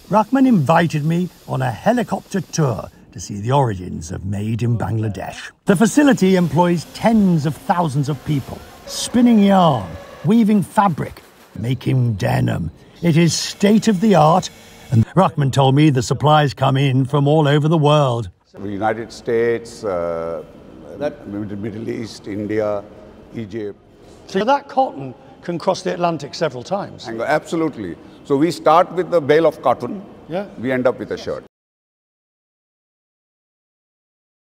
Rahman invited me on a helicopter tour to see the origins of Made in Bangladesh. The facility employs tens of thousands of people, spinning yarn, weaving fabric, making denim. It is state-of-the-art, and Rahman told me the supplies come in from all over the world. The United States, Middle East, India, Egypt. So that cotton can cross the Atlantic several times? Absolutely. So we start with the bale of cotton. Yeah. We end up with a shirt.